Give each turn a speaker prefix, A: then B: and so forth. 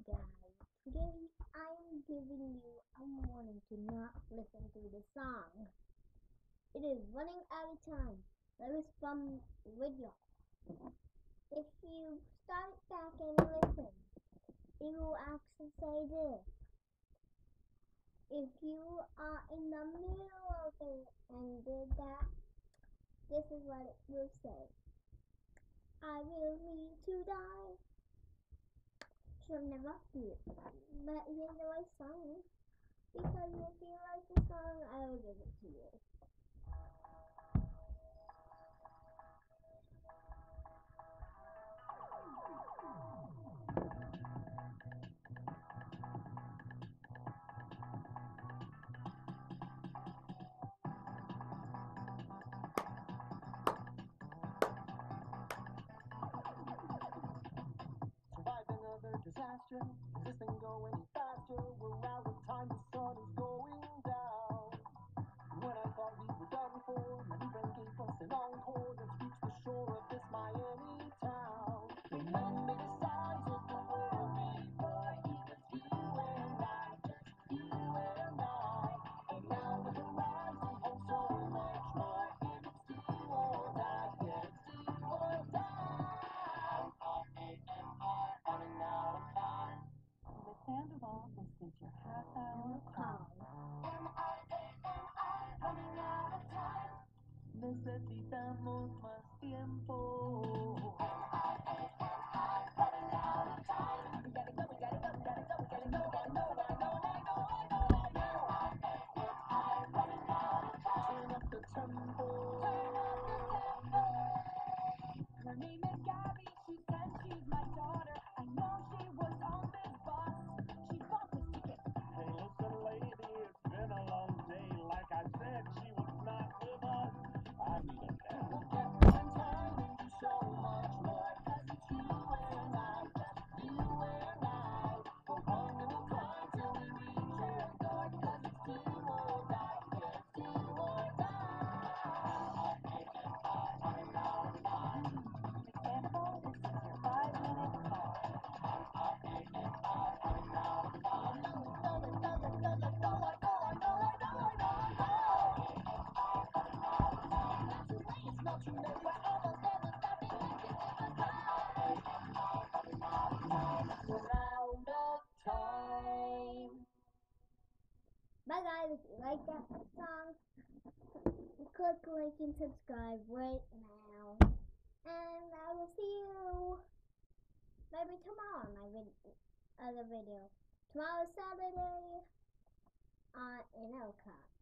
A: guys, today I am giving you a warning to not listen to the song. It is running out of time. Let us fun with y'all. If you start back and listen, it will actually say this. If you are in the middle of it and did that, this is what it will say. I will need to die. Should never do it. But here's the right song. Because if you like the song, I will give it to you.
B: Survive another disaster. Is this thing go any faster? We're out of time. The sun is going down. When I thought we were done for, my new friend gave us an encore. Let's reach the shore of this Miami town. And then they decide to the world before it was you and I, just you and I. And now the horizon holds so much more. And it's do or die, yeah, it's do or die. R-A-M-R, running out of time. Miss Sandoval, this is your half-hour call. M-I-A-M-I, running out of time. Necesitamos más tiempo. M-I-A-M-I, running out of time. We gotta go, we gotta go, we gotta go, we gotta go, I know, I know, I know, I know, I know. M-I-A-M-I, running out of time. Turn up the tempo. Turn up the tempo. Her name is Gabby, she said she's my daughter. I know she was on this bus. She bought this ticket.
C: Hey, listen, lady, it's been a long day. Like I said, she was not with us. I need a nap.
B: We'll get one time and do so much more. 'Cause it's you and I, just you and I. We're gonna cry till we reach your door. 'Cause it's do or die, yeah, it's do or die. Running out of time. Example, this is your 5-minute call. Running out of time. It's not too late, we're almost there. There's nothing we can do but we're out of time.
A: Bye guys, if you like that song, click like and subscribe right now. And I will see you maybe tomorrow on my other video. Tomorrow is Saturday in Elcott.